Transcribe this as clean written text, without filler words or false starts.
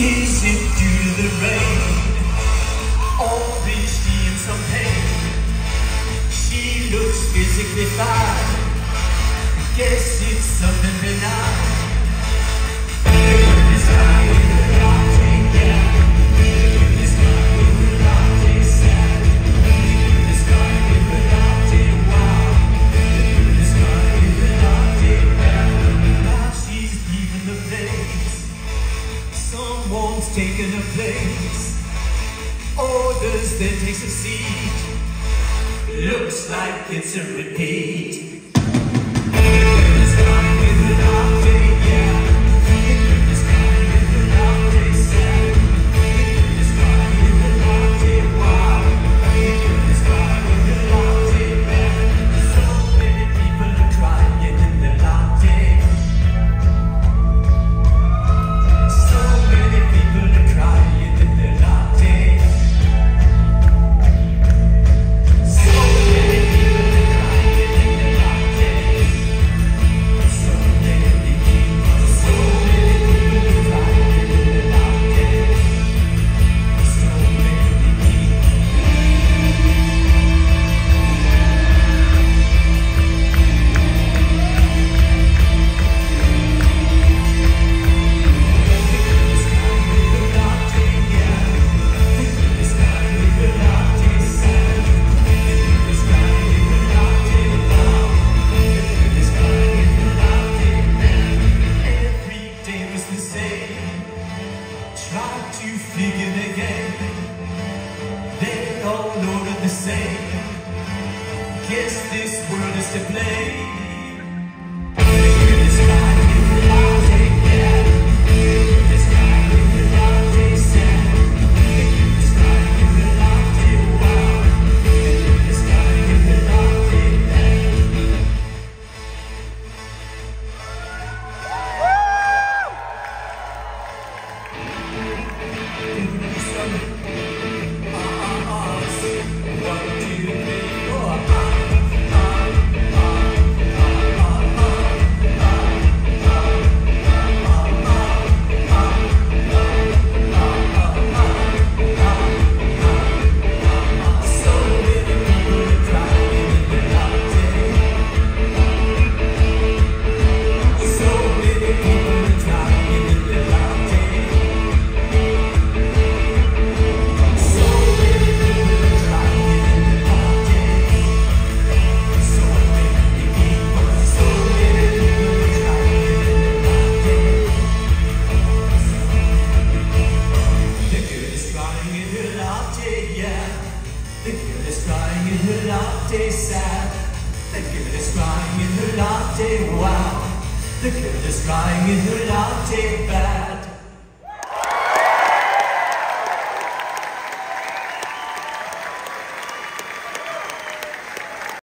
Is it due to the rain, or is she in some pain? She looks physically fine. Guess it's something benign. This guy with the latte, yeah. This guy with the latte, sad. This guy with the latte, wow. This guy with the latte, bad. Now she's leaving the place. Someone's taken her place. Orders then takes a seat. Looks like it's a repeat. This guy with the latte, yeah. This guy with the latte, sad. This guy with the latte, wow. This guy with the latte, bad. So many people are crying in the latte. So many people are crying in the latte. So many people are crying in the latte. So many people are crying in the latte. So many people. This guy with the latte, yeah. This guy with the latte, sad. This guy with the latte, wow. This guy with the latte, man. Every day was the same. Try to figure the game. They all ordered the same. Guess this world is to blame. This guy with the latte, yeah. This guy with the latte, sad. This guy with the latte, wow. This guy with the latte, bad. What do you think? So many people are crying in the latte. So many people are crying in the latte. So many people are crying in the latte. So many people are crying in the latte. The girl is crying in her latte, yeah. The girl is crying in her latte, sad. The girl is crying in her latte, wow. The girl is crying in her latte, bad.